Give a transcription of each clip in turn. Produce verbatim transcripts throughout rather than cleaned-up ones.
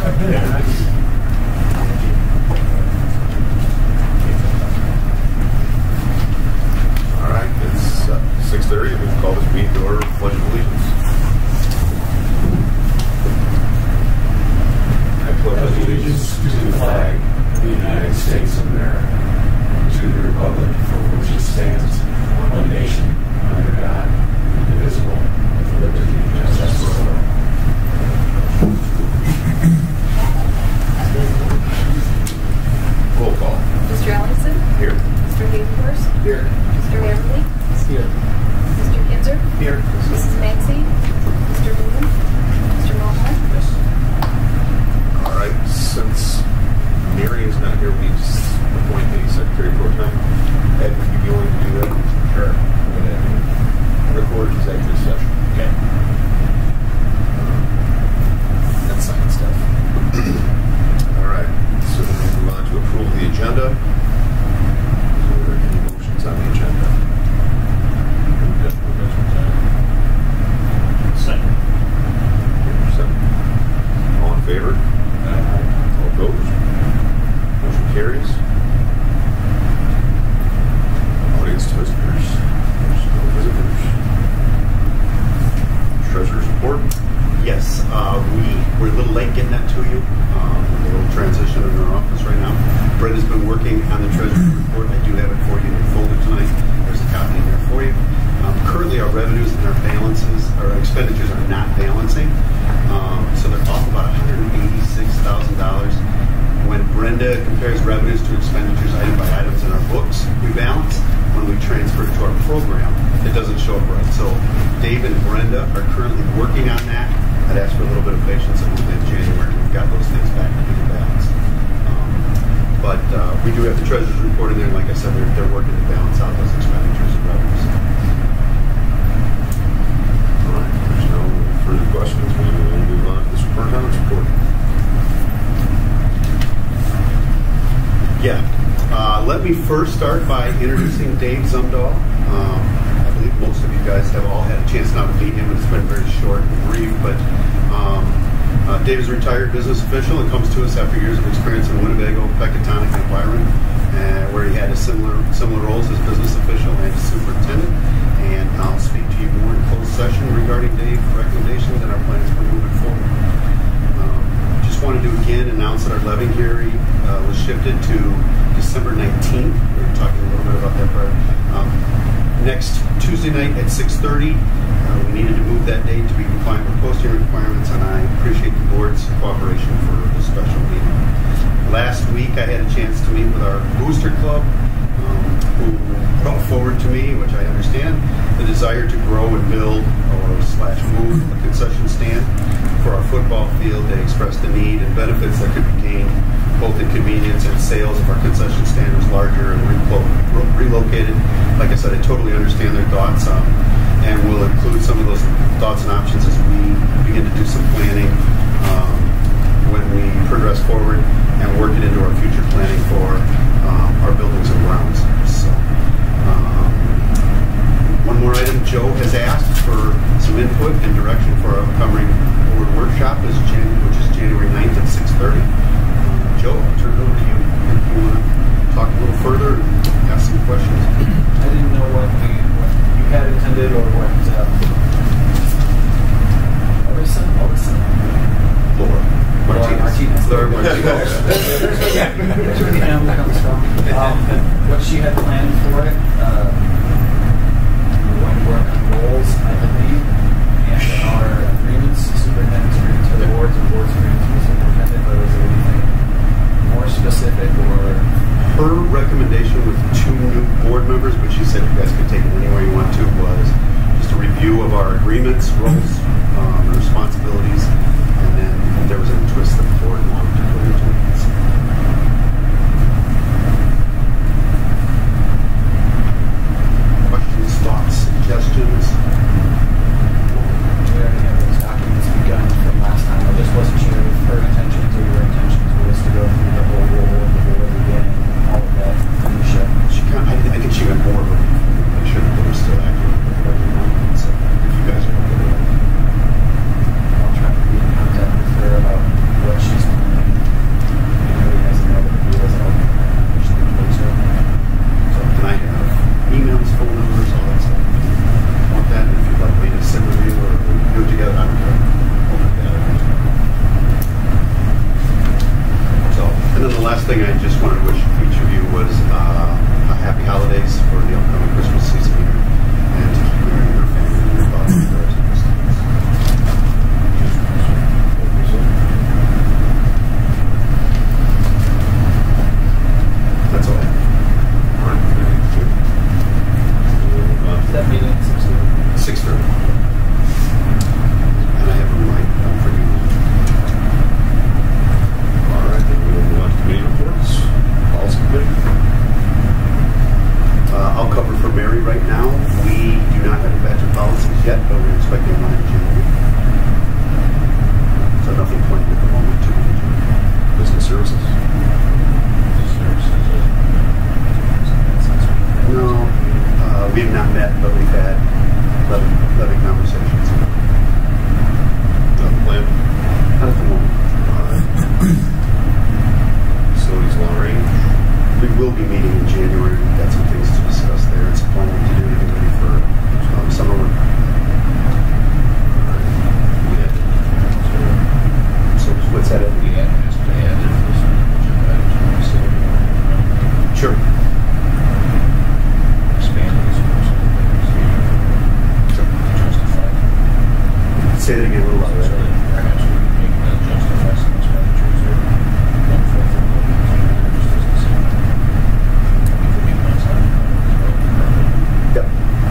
All right, it's uh, six thirty. We call this meeting to order. Pledge of allegiance. I pledge allegiance to the flag of the United States of America, and to the republic for which it stands, one nation, under God, indivisible, with liberty and justice for all. Roll call. Mister Ellingson? Here. Mister Havenhurst? Here. Mister Everly? Here. Mister Kinzer? Here. Missus Maxey? Mister Boone? Mister Mulholland? Yes. All right, since Mary is not here, we just appoint the secretary pro tem. Ed, would you be willing to do that? Sure. Go ahead. Record executive session. Okay. That's sign stuff. All right, so then we'll move on to approve the agenda. Is there any motions on the agenda? Second. Second. All in favor? All opposed? Motion carries. Audience to visitors. There's no visitors. Treasurer's report. Yes, uh, we, we're a little late getting that to you. Um, a little transition in our office right now. Brett has been working on the treasurer's report. I do have it for you in your folder tonight. There's a copy in there for you. Um, currently, our revenues and our balances, our expenditures are not balancing. Um, so they're off about one hundred eighty-six thousand dollars. When Brenda compares revenues to expenditures item by items in our books, we balance. When we transfer it to our program, it doesn't show up right. So Dave and Brenda are currently working on that. I'd ask for a little bit of patience, and we'll in January. We've got those things back to be balanced. Um, but uh, we do have the treasurer's report in there, and like I said, they're, they're working to balance out those expenditures and revenues. All right, if there's no further questions, we will move on to the superintendent's report. Yeah. Uh, let me first start by introducing Dave Zumdahl. Um, I believe most of you guys have all had a chance now to meet him. It's been very short and brief, but um, uh, Dave is a retired business official and comes to us after years of experience in Winnebago, Pecatonic, and Byron, uh, where he had a similar similar roles as business official and superintendent. And I'll speak to you more in closed session regarding Dave's recommendations and our plans for moving forward. Just wanted to again announce that our levy hearing uh, was shifted to December nineteenth. We were talking a little bit about that prior. Um, next Tuesday night at six thirty. Uh, we needed to move that date to be compliant with posting requirements, and I appreciate the board's cooperation for this special meeting. Last week I had a chance to meet with our booster club, um, who brought forward to me, which I understand, the desire to grow and build or slash move a concession stand for our football field. They expressed the need and benefits that could be gained both in convenience and sales if our concession stand was larger and re- relocated. Like I said, I totally understand their thoughts, um, and we'll include some of those thoughts and options as we begin to do some planning um, when we progress forward and work it into our future planning for um, our buildings and grounds. So, um, one more item, Joe has asked for some input and direction for our upcoming board workshop, is Jan- which is January ninth at six thirty. Uh, Joe, I'll turn it over to you if you want to talk a little further and ask some questions. I didn't know what, we, what you had attended or what. Uh, Orbison? Orbison? Laura Martinez. Martinez. Laura Martinez. Yeah, that's where the family comes from. Um, what she had planned for it. Uh, we're going to work on goals, I believe, and our agreements, superintendent's agreements for the boards and board's agreements for the superintendent. But was there anything more specific or? Her recommendation with two new board members, which she said you guys could take it anywhere you want to, was just a review of our agreements, roles, um, and responsibilities, and then if there was any twist that the board wanted to put into it. Questions, thoughts, suggestions? We already have those documents begun from last time. I just wasn't sure if her intentions or your intentions was to go through the whole role of the board again, all of that minutia. She kind of, I, I think she went more of a make sure that they were still accurate with everything. So if you guys are okay with that. but we're expecting one in January. So nothing planned at the moment to be in January. Business services. No, uh, we have not met, but we've had levy, levy conversations. Not planned. Not at the moment. Facilities long range. We will be meeting in January. We've got some things to discuss there. It's planning to do anything ready for um, summer work. Yeah. So what's that? The ad has to add in this agenda items for facility. Sure. Expanding some of those Sure. justify. Say that again a little So louder. that perhaps we can make that justify some expenditures there. One fourth of what we can do just as the same. We could be one side. Yep.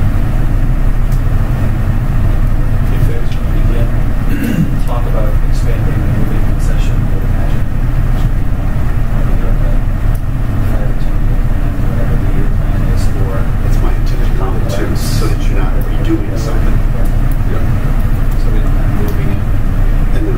If there's going to begin talk about expanding the moving concession, I would imagine probably during the five or ten year plan, whatever the year plan is for. That's my intention on it too, so that you're not redoing something. Yeah. So we don't have moving in. And then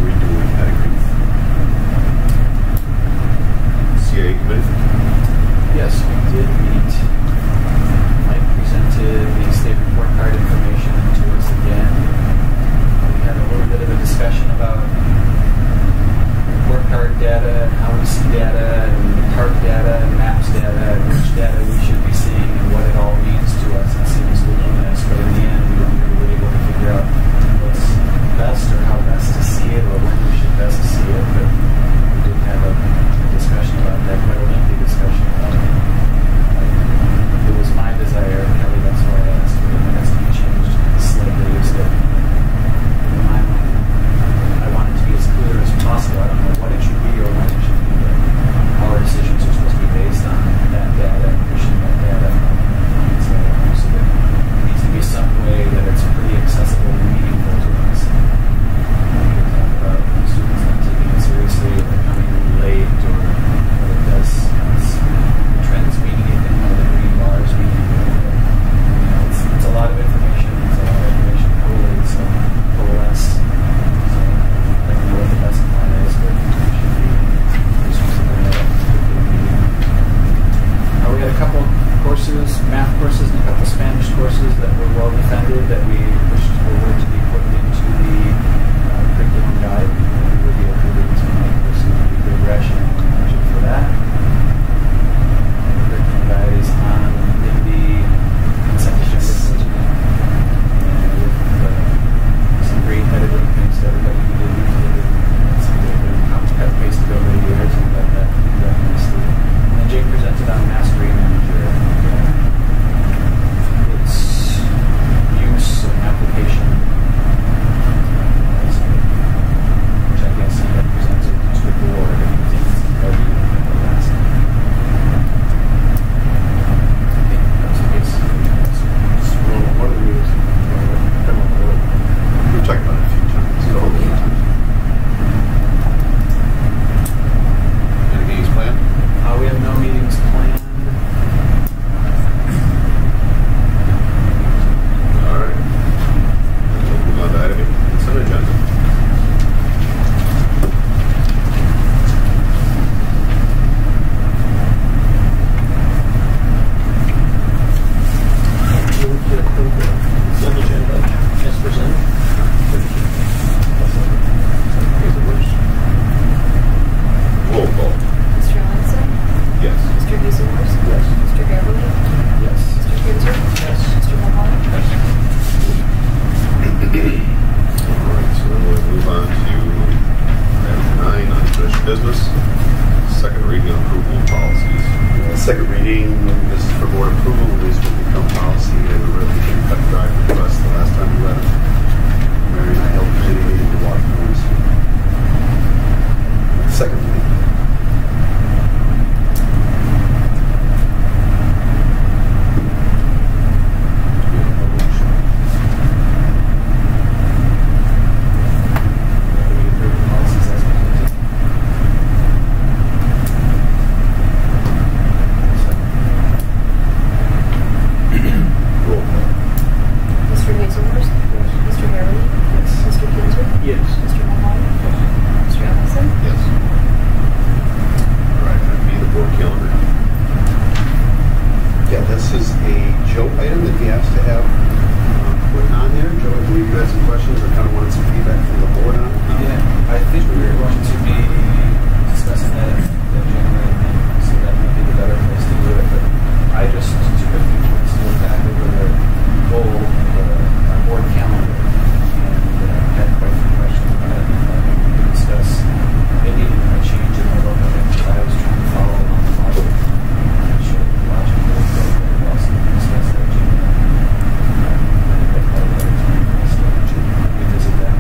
you had some questions or kind of wanted some feedback from the board on it? Yeah, I think we are going to be discussing that in the January meeting, so that might be the better place to do it. But I just took a few minutes to look back over the goal, the our board calendar, and uh, had quite a few questions about it. Uh, we could discuss maybe even a change in the look of it. I was trying to follow along the logic. I'm sure the logic will go very well, so we can discuss that in January. I think that's probably the better time for us to revisit that.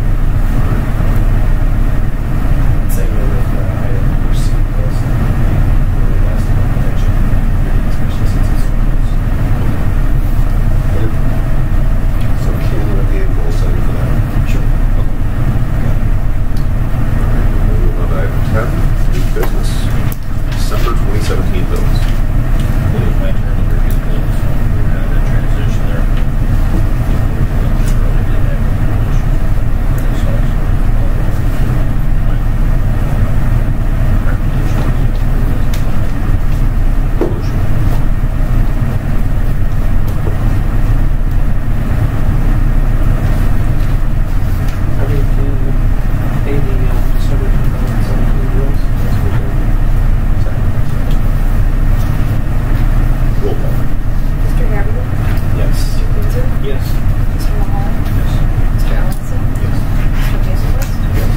Same way with uh, item number C, those really last one protection, especially since it's so close. So candidate and goal setting for that. Sure. Moving on to item ten, new business. December twenty seventeen bills. I believe it's my turn to review the bills. We're kind of in transition there. Really didn't have any issues. Really saw some, uh, my recommendations. Motion. I think to pay the uh, December two thousand seventeen bills. That's what they're- Roll call. Mister Havergal? Yes. Mister Kinzer? Yes. Mister Mahoney? Yes. Mister Allison? Yes. Mister Jacobs?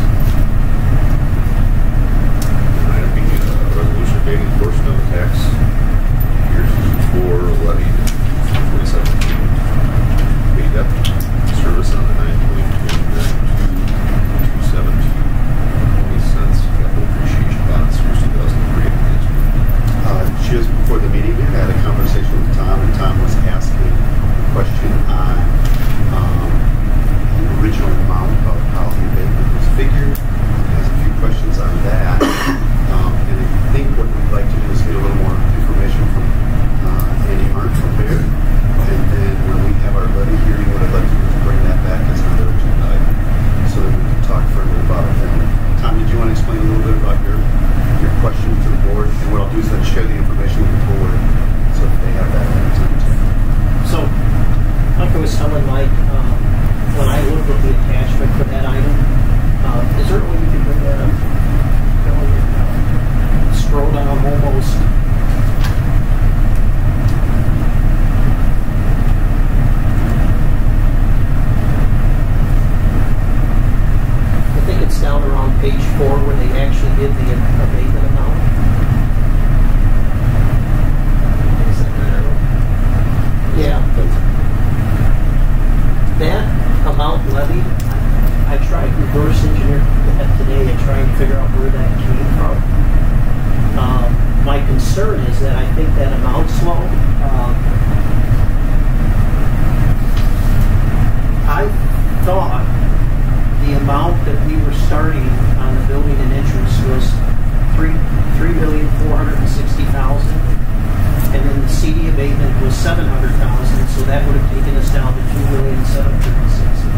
Item B, uh, resolution dating portion of the tax years for levy twenty seventeen. Paid up service on the nine point two two seven two twenty cents capital appreciation bonds years two thousand three. Uh, just before the meeting, we had a conversation with Tom, and Tom was asking a question on um, the original amount of how the abatement was figured. He has a few questions on that. Um, and I think what we'd like to do is get a little more information from uh, Andy Hart from Baird. And then when we have our levy hearing, what I'd like to do is bring that back as another agenda item so that we can talk further about it then. Tom, did you want to explain a little bit about your your question to the board? And what I'll do is then share the information with the board so that they have that at the time too. So, like I was telling Mike, um, when I looked at the attachment for that item, uh, is there a way you can bring that up? Billy? Uh, Scroll down almost. I think it's down around page four where they actually give the abatement amount. Is that right? Yeah. That amount levied, I, I tried reverse engineering that today and trying to figure out where that came from. Um, my concern is that I think that amount's low. Um, I thought the amount that we were starting on the building and interest was three three million four hundred and sixty thousand, and then the C D abatement was seven hundred thousand, so that would have taken us down to two million seven hundred and sixty.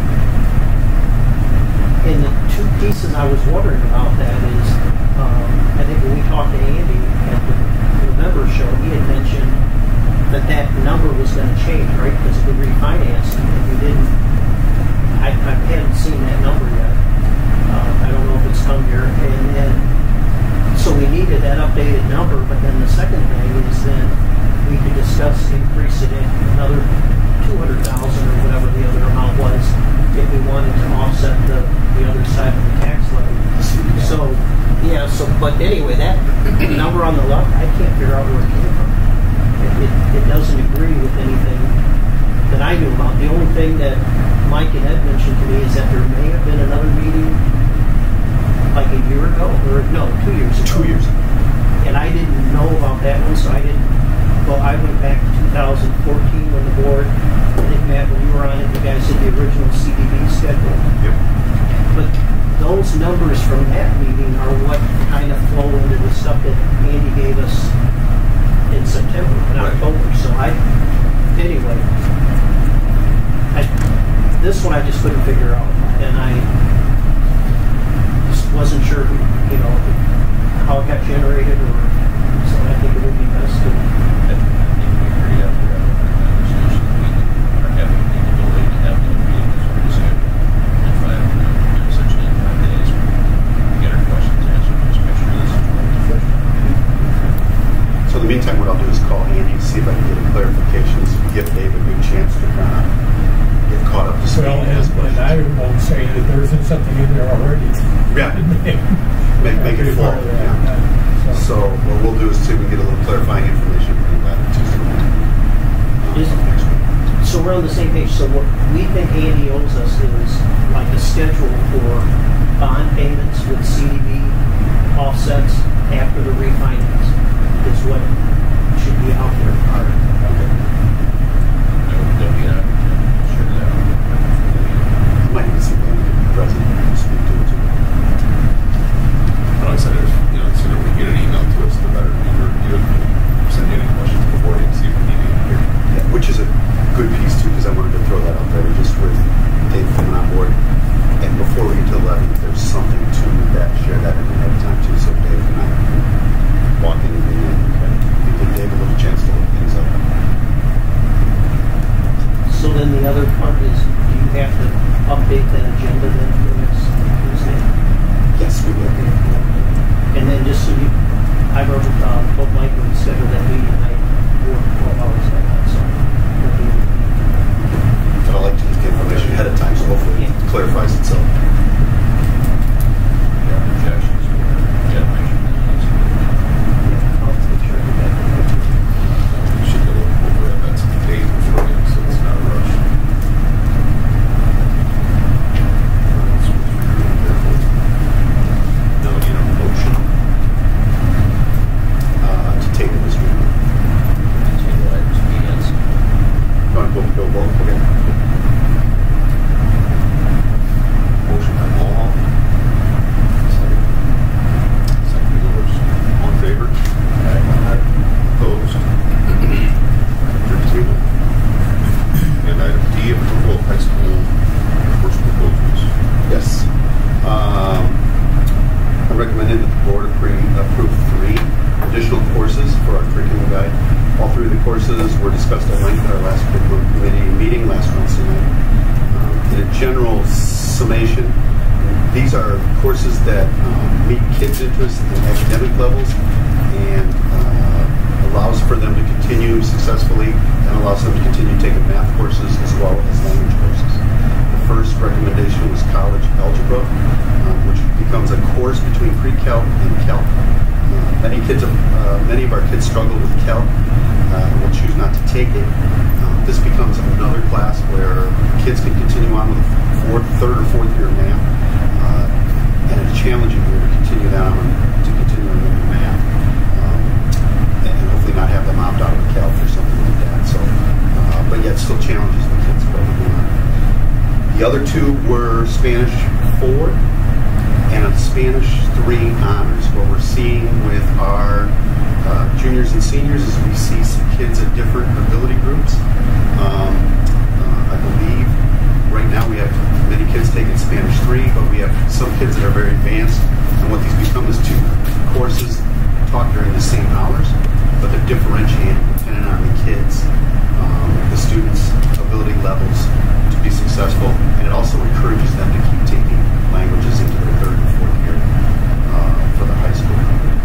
And the two pieces I was wondering about that is, um, I think when we talked to Andy at the November show, he had mentioned that that number was going to change, right? Because of the refinancing, and we didn't. I, I haven't seen that number yet. Uh, I don't know if it's come here. And then, so we needed that updated number, but then the second thing is then we could discuss increasing it another two hundred thousand or whatever the other amount was if we wanted to offset the, the other side of the tax levy. So, yeah, so, but anyway, that number on the left, I can't figure out where it came from. It, it, it doesn't agree with anything that I knew about. The only thing that Mike and Ed mentioned to me is that there may have been another meeting like a year ago, or no, two years ago. Two years ago. And I didn't know about that one, so I didn't, well, I went back to two thousand fourteen when the board, I think, Matt, when you were on it, you guys did the original C D B schedule. Yep. But those numbers from that meeting are what kind of flow into the stuff that Andy gave us in September and Right. October. So I, anyway, I, this one I just couldn't figure out, and I just wasn't sure, you know, how it got generated, or so I think it would be best to. I think we agree after our conversation that we are having the ability to have the meeting as we schedule. won't say that there isn't something in there already. Yeah. Make, make it full. Yeah. So what we'll do is see if we can get a little clarifying information from that Tuesday. Is- So we're on the same page. So what we think Andy owes us is like a schedule for bond payments with C D B offsets after the refinance is what should be out there. That would that'd be an opportunity. Sure, that would. Might need something the president can speak to it too. Like I said, there's, you know, the sooner we get an email to us, the better. Either you send any questions before you see if we need it here. Yeah, which is a good piece too, because I wanted to throw that out there just with Dave coming on board. And before we get to eleven, if there's something to that, share that in ahead of time too, so Dave and I can walk in and and give Dave a little chance to look things up. So then the other part is, do you have to update that agenda then for next Tuesday? Yes, we will. And then just so you, I wrote, uh, told Mike when we scheduled that meeting, I worked twelve hours that night, so. we'll be- But I like to get the information ahead of time, so hopefully it clarifies itself. Yeah, projections for generation business. I'll make sure I do that. We should go over it. That's the date before him, so it's not a rush. Let's go through it carefully. Now we need a motion Uh, to take this meeting. Table items, meetings. Go on, go, go, go, okay. motion by Mulhall. Second. Second by Lewis. All in favor? Opposed? Item table. And item D, approval of high school course proposals. Yes. Um, I recommended that the board appre- approve three additional courses for our curriculum guide. All three of the courses were discussed at length at our last curriculum committee meeting last Wednesday night. Um, in a general summation, these are courses that um, meet kids' interests and academic levels and uh, allows for them to continue successfully and allows them to continue taking math courses as well as language courses. The first recommendation was college algebra, um, which becomes a course between pre-calc and calc. Uh, many kids, have, uh, many of our kids struggle with calc uh, and will choose not to take it. Um, this becomes another class where kids can continue on with fourth, third or fourth year math, uh, and it's challenging year to continue that on to continue on with math, um, and, and hopefully not have them opt out of calc or something like that. So, uh, but yet still challenges the kids probably on. The other two were Spanish four and a Spanish three honors. What we're seeing with our uh, juniors and seniors is we see some kids at different ability groups. Um, uh, I believe right now we have many kids taking Spanish three, but we have some kids that are very advanced. And what these become is two courses taught during the same hours, but they're differentiated depending on the kids, um, the students' ability levels to be successful. And it also encourages them to keep taking languages into their third and fourth year uh, for the high school.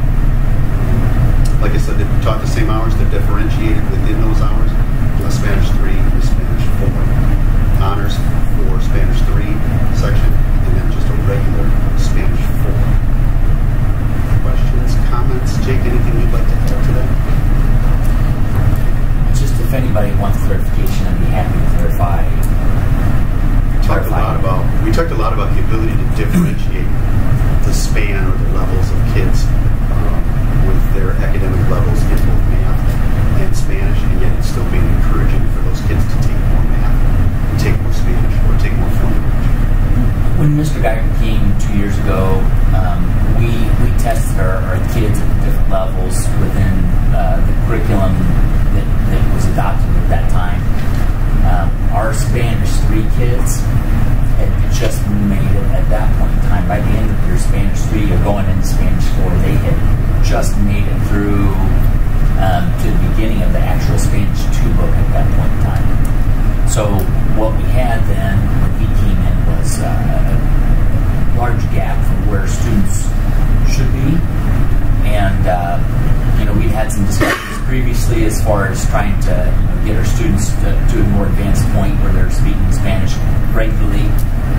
Like I said, they're taught the same hours, they're differentiated within those hours. A Spanish three and a Spanish four. Honors for Spanish three section, and then just a regular Spanish four. Questions, comments? Jake, anything you'd like to add to that? Just if anybody wants clarification, I'd be happy to clarify. We talked a lot about we talked a lot about the ability to differentiate the span or the levels of kids um, with their academic levels in both math and Spanish, and yet it's still being encouraging for those kids to take more math, and take more Spanish, or take more foreign language. When Mister Geiger came two years ago, um, we we tested our, our kids at different levels within uh, the curriculum that, that was adopted at that time. Um, our Spanish three kids had just made it at that point in time. By the end of their Spanish three, or going into Spanish four, they had just made it through um, to the beginning of the actual Spanish two book at that point in time. So what we had then when he came in was uh, a large gap from where students should be, and uh, you know we'd had some discussions previously as far as trying to you know, get our students to, to a more advanced point where they're speaking Spanish regularly,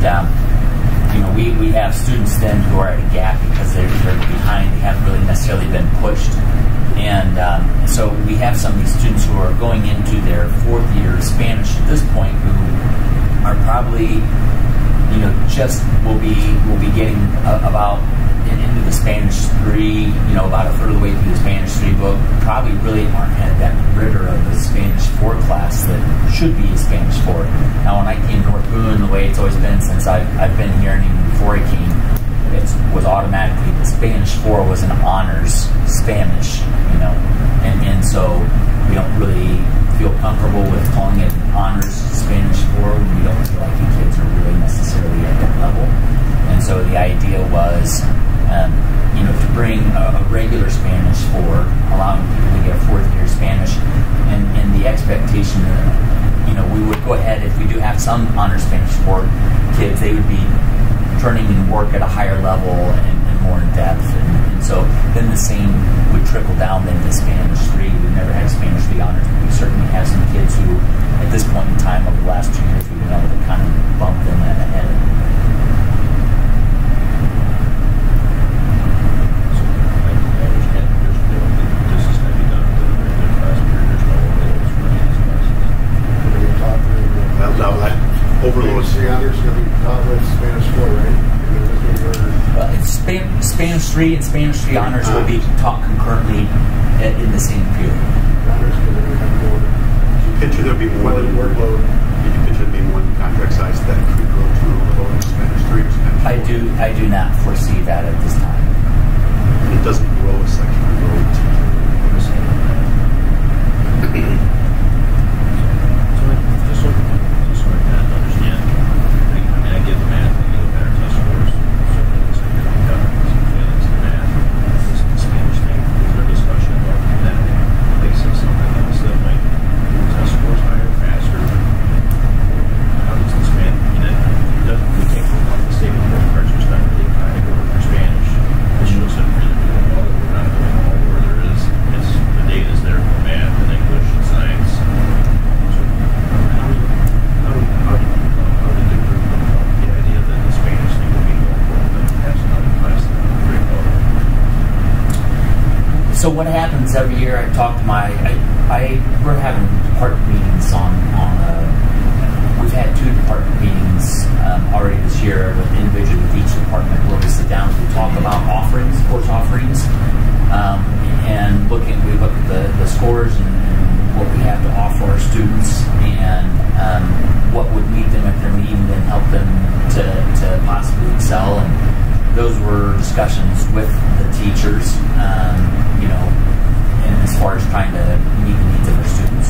and um, you know, we, we have students then who are at a gap because they're, they're behind. They haven't really necessarily been pushed. And um, so we have some of these students who are going into their fourth year of Spanish at this point who are probably, you know, just will be will be getting uh, about in, into the Spanish three, you know, about a third of the way through the Spanish three book. Probably really aren't at that rigor of the Spanish four class that should be a Spanish four. Now, when I came to North Boone, the way it's always been since I've, I've been here and even before I came, it was automatically the Spanish four was an honors Spanish, you know, and, and so we don't really feel comfortable with calling it honors Spanish four when we don't feel like the kids are really necessarily at that level. And so the idea was, um, you know, to bring a, a regular Spanish four, allowing people to get a fourth year Spanish, and, and the expectation that, you know, we would go ahead, if we do have some honors Spanish four kids, they would be turning in work at a higher level and, and more in depth. And, and so then the same would trickle down then to Spanish three. We've never had Spanish three honors, but we certainly have some kids who, at this point in time over the last two years, we've been able to kind of bump them ahead. So I, I understand there's no, this is going to be done within a regular class period. There's no overloads for any of these classes. What are you talking Well, no, that overload. Three honors going to be taught with Spanish four, right? Well, it's Span Spanish three and Spanish three honors will be taught concurrently at, in the same period. Honors going to have more. You picture there'll be more than workload. You picture there'll be more than contract size that could grow to overload in Spanish three or Spanish four. I do I do not foresee that at this time. It doesn't grow a section of road. So I just so, just so I kind of understand, I, I mean, I get the math, I get the better test scores, certainly it's like you're going to have some failings in math, this is the Spanish thing. Is there discussion about that replacing something else that might move test scores higher, faster? How does the Spanish, I mean, it doesn't, we can't go off the state report cards, just not really trying to go over Spanish. It shows that we're really doing well, that we're not doing all where there is, it's, the data's there for math and English and science. So, how do you, how do you, how do you, how did the group come up with the idea that the Spanish thing would be more important than passing out a class that would break out? So what happens every year? I talk to my, I, I we're having department meetings on on. Uh, we've had two department meetings um, already this year with individuals with each department where we sit down and we talk about offerings, course offerings, um, and looking. We look at the, the scores and, and what we have to offer our students and um, what would meet them at their need and then help them to to possibly excel. And those were discussions with the teachers, um, you know, and as far as trying to meet the needs of our students.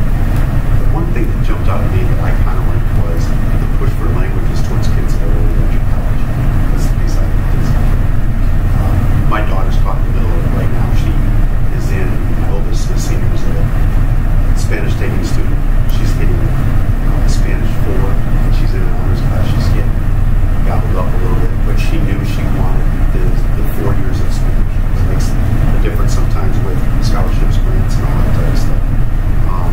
The one thing that jumped out at me that I kind of liked was the push for languages towards kids that are early entry college. That's the piece I think is, um, my daughter's caught in the middle of it right now. She is in, my oldest is seniors, a Spanish taking student. She's getting uh, Spanish four, and she's in an honors class. She's getting gobbled up a little bit, but she knew she wanted the, the four years of Spanish. It makes a difference sometimes with scholarships, grants, and all that type of stuff. Um,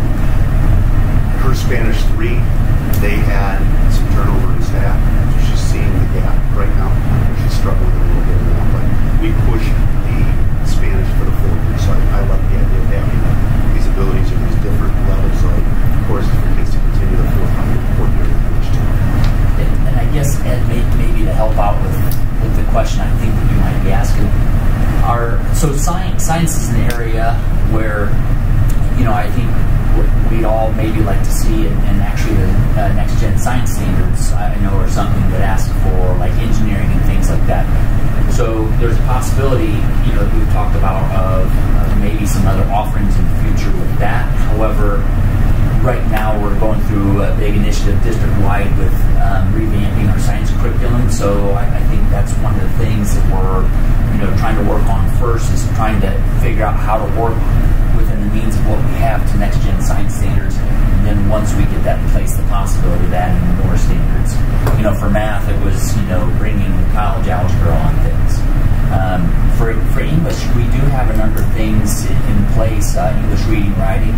her Spanish three, they had some turnover in staff, so she's seeing the gap right now. She's struggling a little bit now, but we push the Spanish for the four years. So I, I like the idea of having these abilities or these different levels of courses for kids to continue the fourth four year English too. And, and I guess, Ed, may, maybe to help out with, with the question I think that you might be asking, are so science science is an area where, you know, I think we'd all maybe like to see, and, and actually the uh, next gen science standards I know are something that ask for like engineering and things like that. So there's a possibility, you know, that we've talked about of, of maybe some other offerings in the future with that. However, right now we're going through a big initiative district-wide with um, revamping our science curriculum. So I, I think that's one of the things that we're, you know, trying to work on first is trying to figure out how to work within the means of what we have to next-gen science standards. And then once we get that in place, the possibility of adding more standards. You know, for math, it was, you know, bringing college algebra on things. Um, for, for English, we do have a number of things in place, uh, English reading, writing.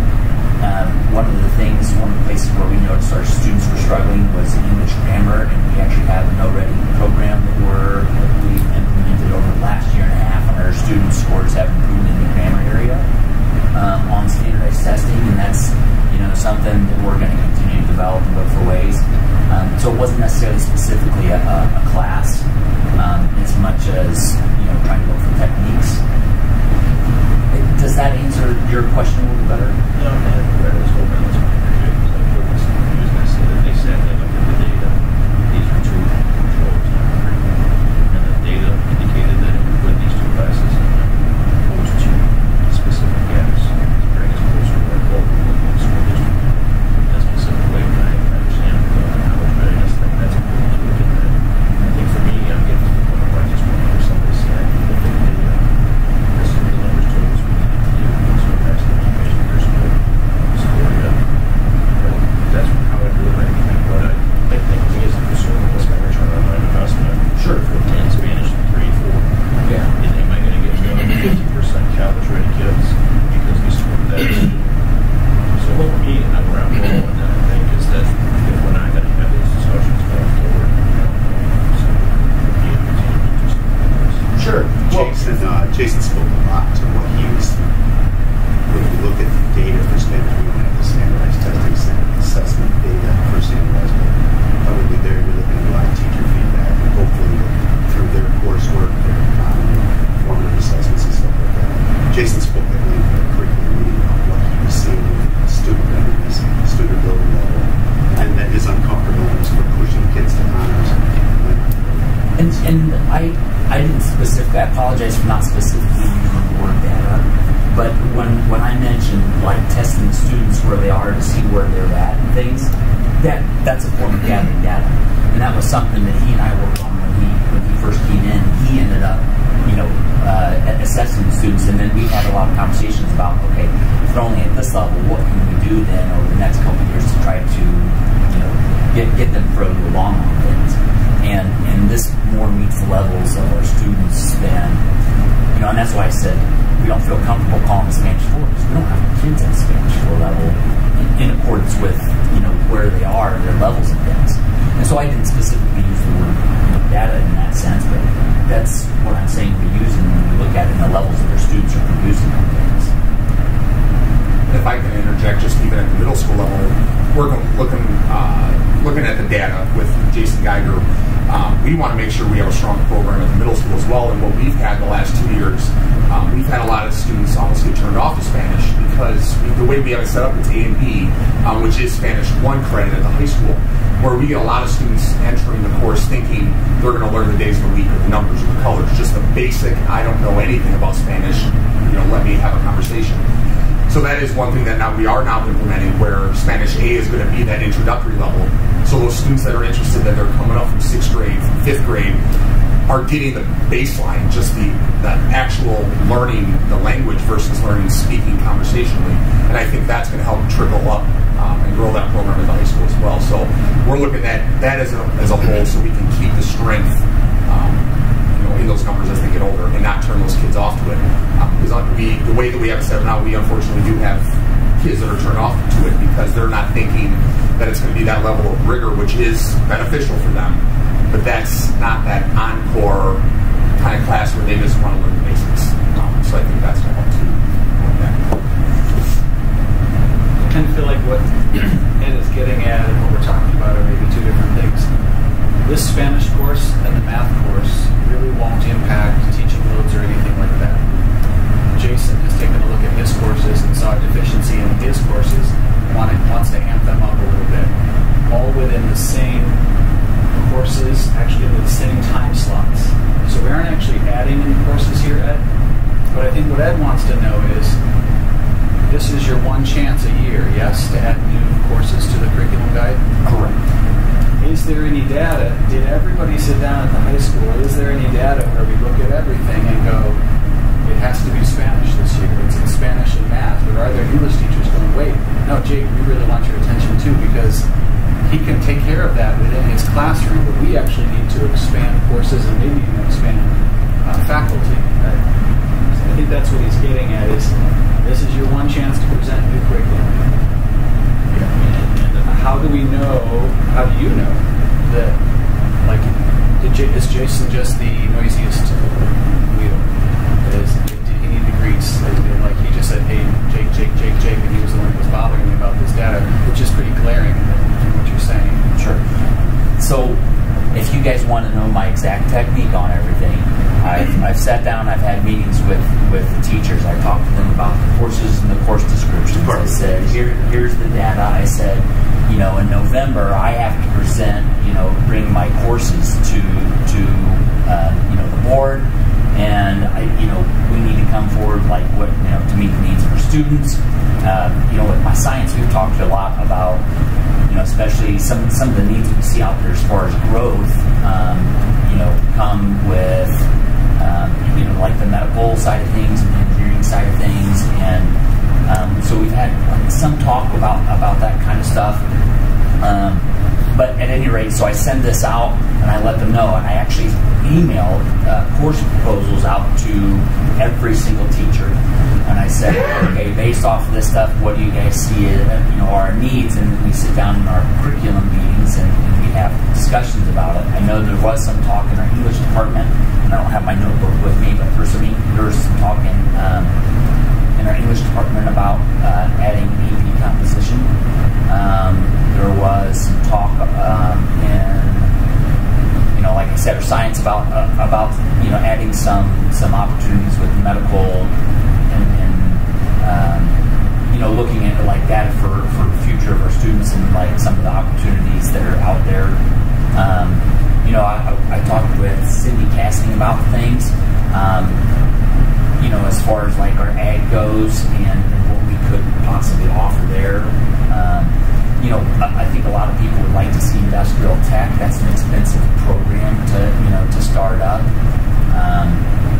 Um, one of the things, one of the places where we noticed our students were struggling was English grammar, and we actually have specifically a, a class um, as much as you know trying to look for techniques. Does that answer your question a little better? No, and where this whole balance of energy, like what was used, I said that they said they looked at the data. These are two controls, not three. And the data indicated that it would put these two classes in opposed to specific gaps to bring us closer to our goal of the school district. In that specific way, when I understand the knowledge readiness thing, that's important to look at that. I think for me, I'm getting to the point where I just want to hear somebody say, I can look at the data. This is the numbers told us we need to do. So that's the information you're supposed to support it. That's how I do it right now. But I, I think me as a consumer, what's my return on my investment? Sure. For ten Spanish and three, four. Yeah. And am I going to get fifty percent college ready kids because we support that? So for me, I'm around goal, and then I think is that if we're not going to have those discussions going forward, I don't know. So for me, I'm continuing to just Sure. Jason, uh, Jason spoke a lot to what he was. When we look at the data for Spanish, we don't have the standardized testing center assessment data for standardized. Probably there you're looking at a lot of teacher feedback and hopefully through their coursework, their economy, formative assessments and stuff like that. Jason spoke at length at a curriculum meeting about what he was seeing with student readiness, student ability level, and that his uncomfortableness for pushing kids to honors. And, and I, I didn't specifically, I apologize for not specifically using the word data, but when, when I mentioned like testing students where they are to see where they're at and things, that, that's a form of gathering data. And that was something that he and I worked on when he, when he first came in. He ended up, you know, uh, assessing the students, and then we had a lot of conversations about, okay, if they're only at this level, what can we do then over the next couple of years to try to, you know, get, get them further along on things. And, and this more meets the levels of our students than, you know, and that's why I said we don't feel comfortable calling the Spanish four, because we don't have kids at Spanish four level in, in accordance with, you know, where they are and their levels of things. And so I didn't specifically use the word, you know, data in that sense, but that's what I'm saying we use when we look at it in the levels that our students are producing on things. If I can interject, just even at the middle school level, we're looking uh, looking at the data with Jason Geiger. Um, we want to make sure we have a strong program at the middle school as well. And what we've had the last two years, um, we've had a lot of students almost get turned off to Spanish because the way we have it set up, it's A and B, um, which is Spanish one credit at the high school, where we get a lot of students entering the course thinking they're going to learn the days of the week or the numbers or the colors, just the basic, I don't know anything about Spanish, you know, let me have a conversation. So that is one thing that now we are now implementing, where Spanish A is going to be that introductory level. So those students that are interested, that they're coming up from sixth grade, from fifth grade, are getting the baseline, just the, the actual learning the language versus learning speaking conversationally. And I think that's going to help trickle up um, and grow that program at the high school as well. So we're looking at that as a, as a whole, so we can keep the strength um, you know, in those numbers as they get older and not turn those kids off to it. Um, because we, the way that we have it set up now, we unfortunately do have kids that are turned off to it because they're not thinking that it's going to be that level of rigor, which is beneficial for them. But that's not that encore kind of class where they just want to learn the basics. Um, so I think that's going to help too. I kind of feel like what Ed is getting at and what we're talking about are maybe two different things. This Spanish course and the math course really won't impact teaching loads or anything like that. Jason has taken a look at his courses and saw a deficiency in his courses, wanted, wants to amp them up a little bit. All within the same courses, actually with the same time slots. So we aren't actually adding any courses here, Ed. But I think what Ed wants to know is, this is your one chance a year, yes, to add new courses to the curriculum guide? Correct. Is there any data? Did everybody sit down at the high school? Is there any data where we look at everything and go, it has to be Spanish this year, it's in Spanish and math, or are there English teachers going, wait, no, Jake, we really want your attention too, because he can take care of that within his classroom, but we actually need to expand courses and maybe even expand uh, faculty. Uh, I think that's what he's getting at, is this is your one chance to present new curriculum. And how do we know, how do you know that, like, did J- is Jason just the noisiest wheel? Is, did he need the grease? And like he just said, hey, Jake, Jake, Jake, Jake, and he was the one who was bothering me about this data, which is pretty glaring from what you're saying. Sure. So if you guys want to know my exact technique on everything, I've, I've sat down, I've had meetings with, with the teachers. I talked to them about the courses and the course descriptions. I said, Here, here's the data. I said, you know, in November, I have to present, you know, bring my courses to, to uh, you know, the board. And, I, you know, we need to come forward, like, what, you know, to meet the needs of our students. Uh, you know, with my science, we've talked a lot about, you know, especially some, some of the needs that we see out there as far as growth, um, you know, come with, um, you know, like the medical side of things and the engineering side of things. And um, so we've had like, some talk about, about that kind of stuff. Um, but at any rate, so I send this out and I let them know, and I actually emailed uh, course proposals out to every single teacher. And I said, okay, based off of this stuff, what do you guys see, uh, you know, are our needs? And we sit down in our curriculum meetings and, and we have discussions about it. I know there was some talk in our English department, and I don't have my notebook with me, but there's some, there was some talk in, um, in our English department about uh, adding A P composition. Um, there was some talk um, in, you know, like I said, our science about uh, about you know adding some some opportunities with medical and, and um, you know looking at like data for for the future of our students and like some of the opportunities that are out there. Um, you know, I, I talked with Cindy Casting about things. Um, you know, as far as like our ag goes and, and what we could possibly offer there. Um, you know, I think a lot of people would like to see industrial tech. That's an expensive program to, you know, to start up. Um,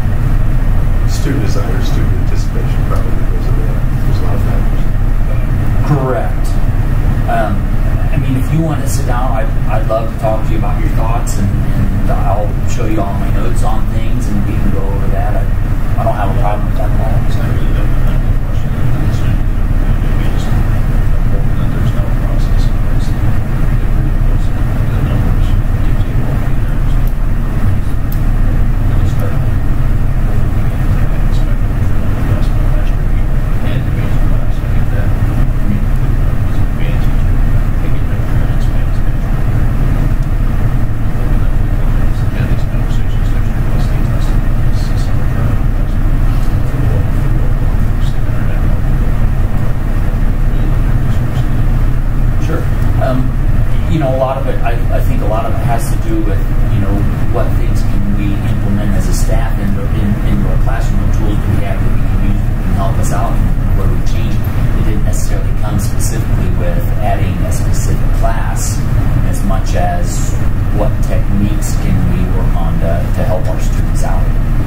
student desire, student anticipation probably goes into that. There's a lot of factors. Correct. Um, I mean, if you want to sit down, I'd, I'd love to talk to you about your thoughts, and, and I'll show you all my notes on things, and we can go over that. I, I don't have a problem with that at all. It's not really a medical question. It's just, maybe just hoping that there's no process in place that really goes into the numbers, dictate what we learn. And it's start looking at that aspect of the last last year. And the major class, I think that I mean, was an advantage to taking that and expand its yeah, these conversations actually plus the testing is some of the Sure. Um, you know, a lot of it, I, I think a lot of it has to do with, you know, what things can we implement as a staff into, in, into our classroom, what tools do we have that we can use that can help us out, and what do we change. It didn't necessarily come specifically with adding a specific class as much as what techniques can we work on to, to help our students out.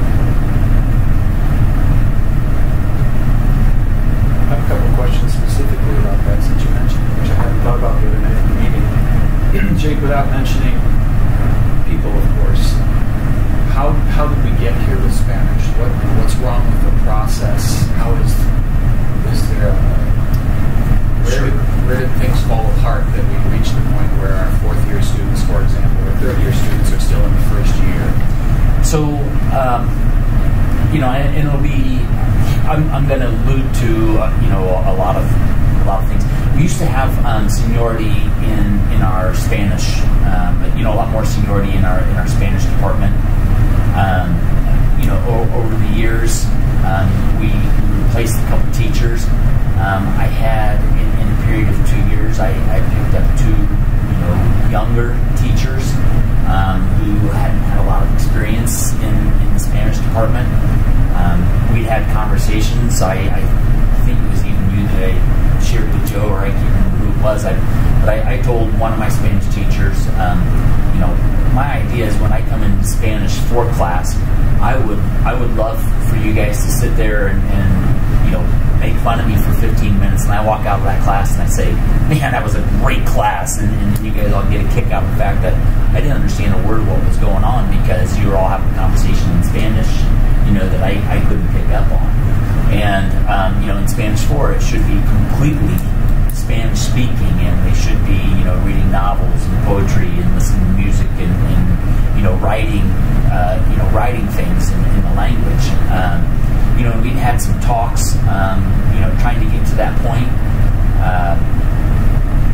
I have a couple of questions specifically about that since you mentioned it, which I hadn't thought about the other night at the meeting. Jake, without mentioning people, of course, how how did we get here with Spanish? What what's wrong with the process? How is is there a, where did, where did things fall apart that we reached the point where our fourth year students, for example, or third year students are still in the first year? So, um, you know, and, and it'll be. I'm, I'm going to allude to uh, you know a lot of a lot of things. We used to have um, seniority in, in our Spanish, um, but, you know, a lot more seniority in our in our Spanish department. Um, you know, o- over the years, um, we, we replaced a couple teachers. Um, I had in, in a period of two years, I, I picked up two you know younger teachers um, who hadn't had a lot of experience in, in the Spanish department. Um, we had conversations. I, I think it was even you that I shared with Joe, or I can't remember who it was. I, but I, I told one of my Spanish teachers, um, you know, my idea is when I come into Spanish for class, I would I would love for you guys to sit there and, and you know make fun of me for fifteen minutes, and I walk out of that class and I say, man, that was a great class, and, and you guys all get a kick out of the fact that I didn't understand a word of what was going on because you were all having a conversation in Spanish, you know, that I, I couldn't pick up on. And, um, you know, in Spanish four, it should be completely Spanish speaking, and they should be, you know, reading novels and poetry and listening to music and, and you know, writing, uh, you know, writing things in, in the language. Um, you know, we'd had some talks, um, you know, trying to get to that point. Uh,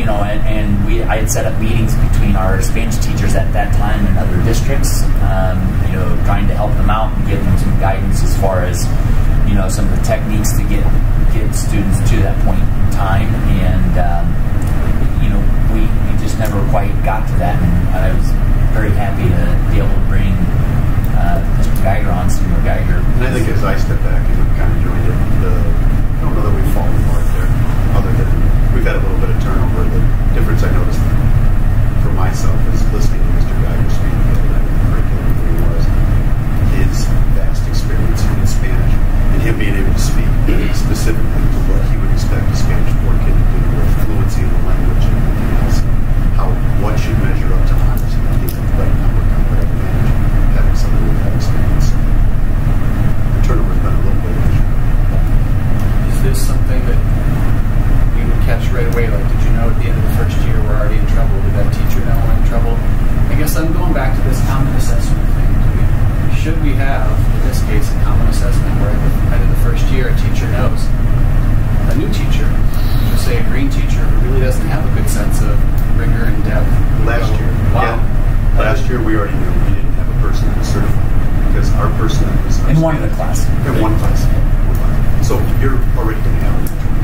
you know, and, and we I had set up meetings between our Spanish teachers at that time and other districts, um, you know, trying to help them out and give them some guidance as far as, you know, some of the techniques to get get students to that point in time. And um, you know, we, we just never quite got to that, and I was very happy to be able to bring uh, Mister Geiger on, Senior Geiger. And I think as I step back and kind of joined it, the, I don't know that we've fallen apart there, other than we've had a little bit of turnover. The difference I noticed for myself is listening to Mister Geiger speak the other night with the curriculum where he was, his vast experience in Spanish, and him being able to speak specifically to what he would expect a Spanish four kid to do with fluency in the language and everything else. How what should measure up to honors, and I think that's right now we're kind of at advantage having somebody with that experience. The turnover's been a little bit of an issue. Is this something that you would catch right away? Like, did you know at the end of the first year we're already in trouble? Did that teacher know we're in trouble? I guess I'm going back to this common assessment thing. Do we, should we have, in this case, a common assessment where at the end of the first year a teacher knows? A new teacher, just say a green teacher who really doesn't have a good sense of rigor and depth. Last So, year, wow. yeah. Last year we already knew we didn't have a person that was certified because our person that was In one of the classes. In one class. One class. So you're already going to have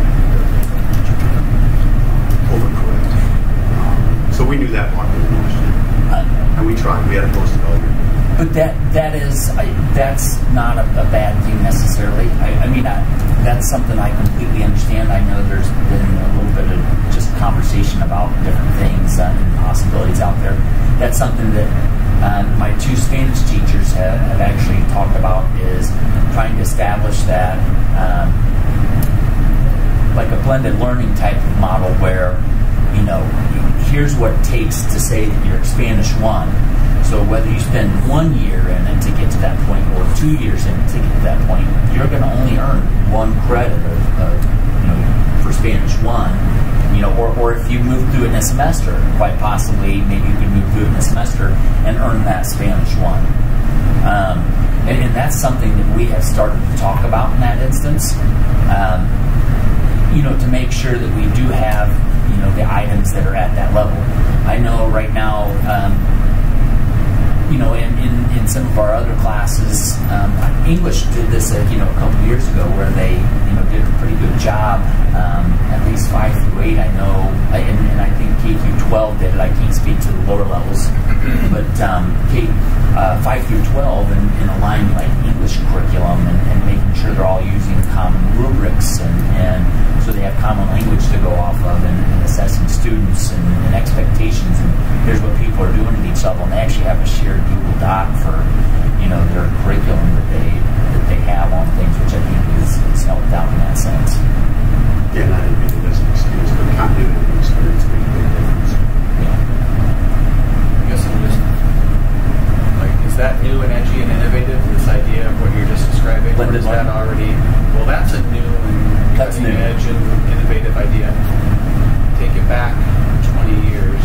overcorrect. Um, so we knew that part of the last year. Uh, And we tried. We had it posted all year. But that that is I, that's not a, a bad thing necessarily. I, I mean, I, that's something I completely understand. I know there's been a little bit of just conversation about different things uh, and possibilities out there. That's something that um, my two Spanish teachers have, have actually talked about, is trying to establish that um, like a blended learning type of model where, you know, here's what it takes to say that you're Spanish one. So whether you spend one year in it to get to that point or two years in it to get to that point, you're going to only earn one credit of, of you know, for Spanish one. You know, or, or if you move through it in a semester, quite possibly, maybe you can move through it in a semester and earn that Spanish one. Um, and, and that's something that we have started to talk about in that instance. Um, you know, to make sure that we do have, you know, the items that are at that level. I know right now, um, you know, in, in, in some of our other classes, um, English did this, uh, you know, a couple of years ago, where they, you know, did a pretty good job. Um, at least five through eight, I know, and, and I think K through twelve did it. I can't speak to the lower levels, but um, K uh, five through twelve, and, and aligning like English curriculum and, and making sure they're all using common rubrics, and, and so they have common language to go off of, and, and assessing students and, and expectations. And here's what people are doing at each level, and they actually have a shared Google Doc for, you know, their curriculum that they that they have on things, which I think is, is helped out in that sense. Yeah, and I didn't mean it as an excuse, but continuity of experience makes a big difference. Yeah. I guess I'm just like, is that new and edgy and innovative? This idea of what you're just describing, or Blended is that learning. already? Well, that's a new and That's cutting new. edge and innovative idea. Take it back twenty years.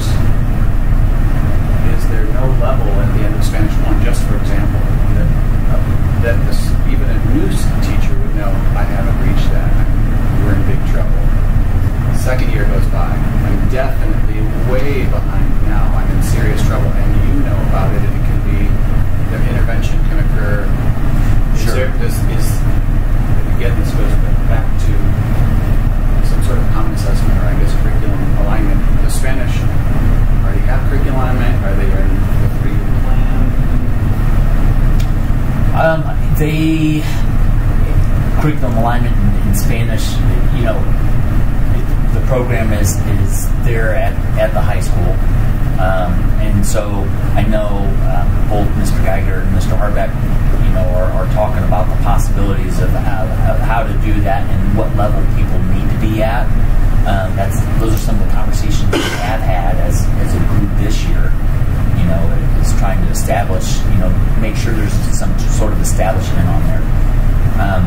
Is there no level at the end of Spanish one, just for example, that uh, that this, even a new teacher would know, I haven't reached that. We're in big trouble. Second year goes by. I'm definitely way behind now. I'm in serious trouble, and you know about it, and it can be, the intervention can occur. Is Sure. there, this is, again, this goes back to some sort of common assessment, or I guess curriculum alignment. The Spanish already have curriculum alignment. Are they in the three-year plan? Um, they curriculum alignment in, in Spanish. You know, it, the program is is there at, at the high school, um, and so I know um, both Mister Geiger and Mister Harbeck, you know, are, are talking about the possibilities of how, of how to do that and what level people need to be at. Um, that's those are some of the conversations we have had as as a group this year. You know, is trying to establish, you know, make sure there's some sort of establishment on there. Um,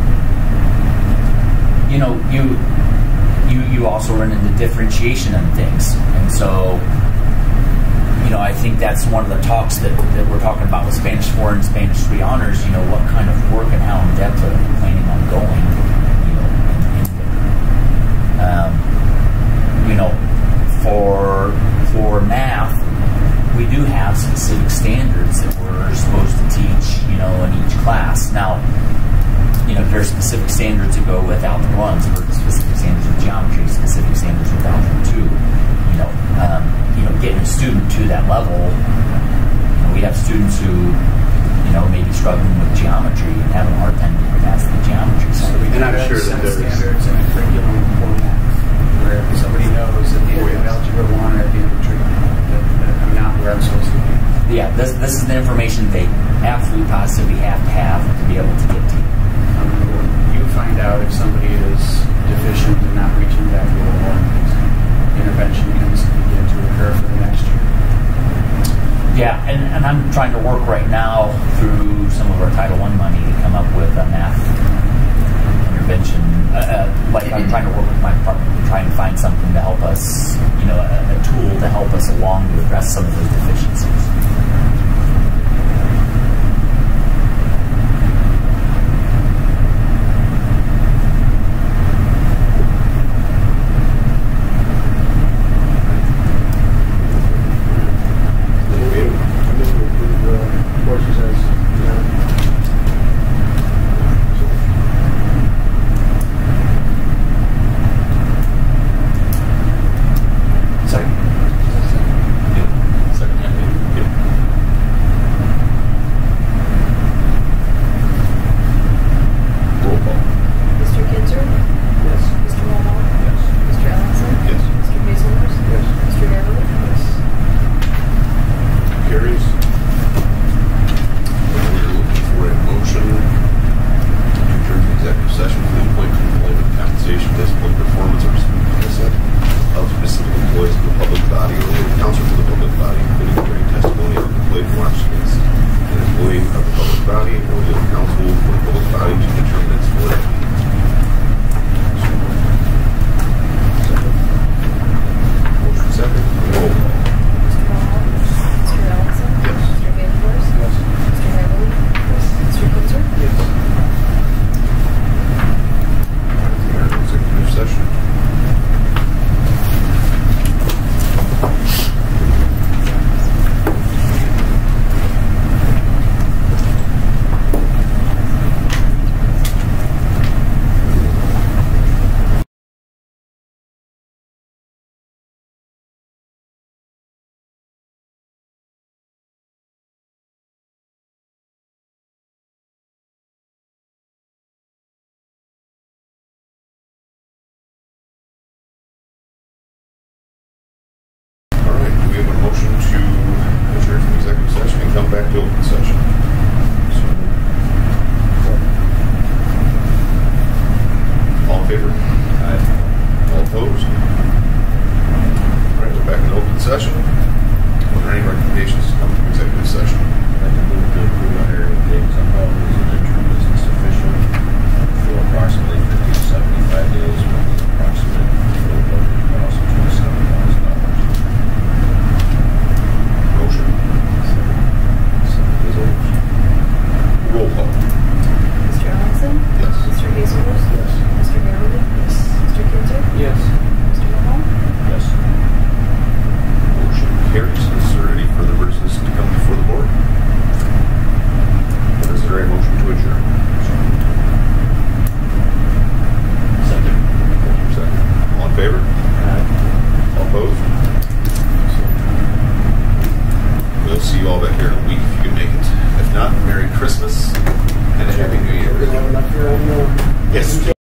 you know, you you you also run into differentiation in things, and so, you know, I think that's one of the talks that, that we're talking about with Spanish four and Spanish three honors. You know, what kind of work and how in depth are you planning on going? You know, in, in there. Um, you know, for for math, we do have specific standards that we're supposed to teach, you know, in each class. Now, you know, there are specific standards that go with Algebra one, there are specific standards with geometry, specific standards with Algebra two. You know, um, you know, getting a student to that level. You know, we have students who, you know, may be struggling with geometry and having a hard time getting past the geometry side. So we do And I'm have sure that set there's- standards in a curriculum format where somebody knows at the end of Algebra one or at the end of treatment that, that I'm not where I'm supposed to be. Yeah, this this is the information they absolutely positively have to have to be able to get to. Um, you find out if somebody is deficient and not reaching that goal, or intervention needs to begin to occur for the next year. Yeah, and, and I'm trying to work right now through some of our Title One money to come up with a math intervention. Uh, uh, like I'm trying to work with my department to try and find something to help us, you know, a, a tool to help us along to address some of those deficiencies. Second. Roll call. Mister Kinzer? Yes. Mister Walmart? Yes. Mister Allenson? Yes. Mister Basilers? Yes. Mister Beverly? Yes. Carries. We're looking for a motion to adjourn the executive session for the appointment, employment, compensation, discipline, performance, or dismissal of specific employees of the public body or legal counsel for the public body, including during testimony of employee marks against an employee of the public body or legal counsel for the public body to determine its validity.